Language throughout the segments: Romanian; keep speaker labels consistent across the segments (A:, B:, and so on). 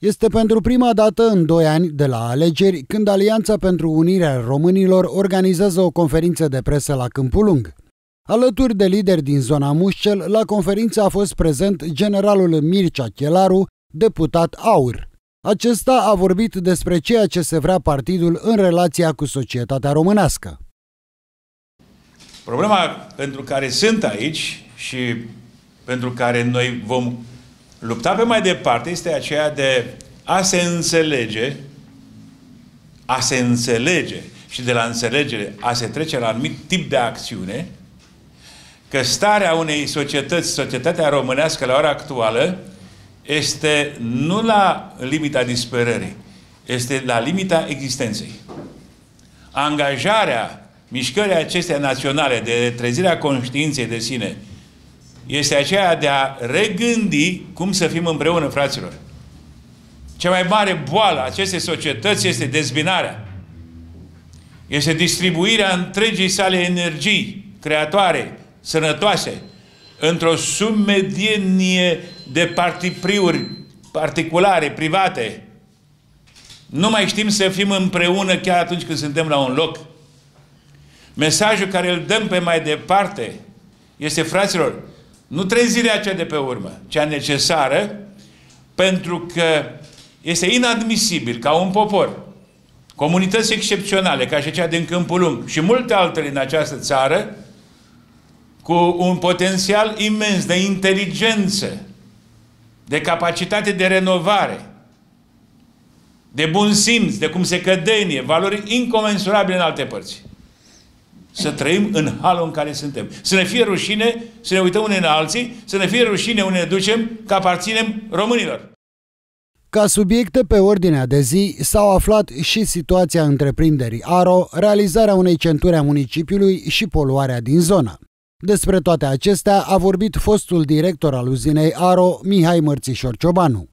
A: Este pentru prima dată în 2 ani de la alegeri când Alianța pentru Unirea Românilor organizează o conferință de presă la Câmpul Lung. Alături de lideri din zona Mușcel, la conferință a fost prezent generalul Mircea Chelaru, deputat AUR. Acesta a vorbit despre ceea ce se vrea partidul în relația cu societatea românească.
B: Problema pentru care sunt aici și pentru care noi vom lupta pe mai departe este aceea de a se înțelege și de la înțelegere a se trece la anumit tip de acțiune, că starea unei societăți, societatea românească la ora actuală, este nu la limita disperării, este la limita existenței. Angajarea mișcării acestea naționale de trezirea conștiinței de sine este aceea de a regândi cum să fim împreună, fraților. Cea mai mare boală a acestei societăți este dezbinarea. Este distribuirea întregii sale energii creatoare, sănătoase, într-o sumedenie de partipriuri particulare, private. Nu mai știm să fim împreună chiar atunci când suntem la un loc. Mesajul care îl dăm pe mai departe este, fraților, nu trezirea cea de pe urmă, cea necesară, pentru că este inadmisibil ca un popor, comunități excepționale, ca și cea din Câmpul Lung și multe altele în această țară, cu un potențial imens de inteligență, de capacitate de renovare, de bun simț, de cum se cădenie, valori incomensurabile în alte părți. Să trăim în halul în care suntem. Să ne fie rușine, să ne uităm unii în alții, să ne fie rușine unde ne ducem, că aparținem românilor.
A: Ca subiecte pe ordinea de zi s-au aflat și situația întreprinderii ARO, realizarea unei centuri a municipiului și poluarea din zonă. Despre toate acestea a vorbit fostul director al uzinei ARO, Mihai Mărțișor-Ciobanu.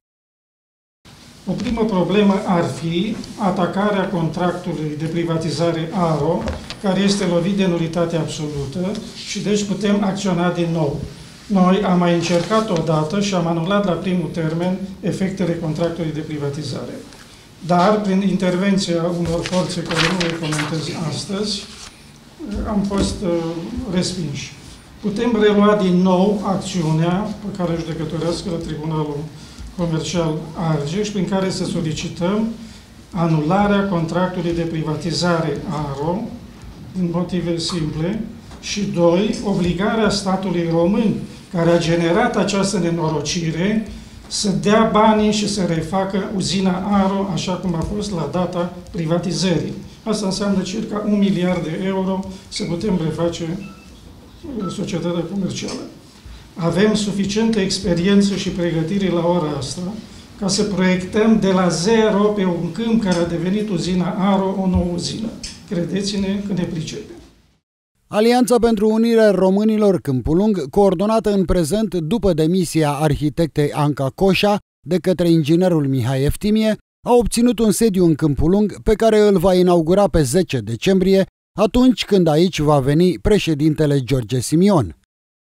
C: O primă problemă ar fi atacarea contractului de privatizare ARO, care este lovit de nulitate absolută și deci putem acționa din nou. Noi am mai încercat odată și am anulat la primul termen efectele contractului de privatizare. Dar, prin intervenția unor forțe care nu le comentez astăzi, am fost respinși. Putem relua din nou acțiunea pe care judecătorească la Tribunalul Comercial Argeș, prin care să solicităm anularea contractului de privatizare ARO, din motive simple, și 2, obligarea statului român, care a generat această nenorocire, să dea banii și să refacă uzina ARO așa cum a fost la data privatizării. Asta înseamnă circa 1 miliard de euro să putem reface societatea comercială. Avem suficientă experiență și pregătire la ora asta ca să proiectăm de la zero pe un câmp care a devenit uzina ARO o nouă uzină. Credeți-ne că ne pricepem.
A: Alianța pentru Unirea Românilor Câmpul Lung, coordonată în prezent după demisia arhitectei Anca Coșa de către inginerul Mihai Eftimie, a obținut un sediu în Câmpul Lung pe care îl va inaugura pe 10 decembrie, atunci când aici va veni președintele George Simion.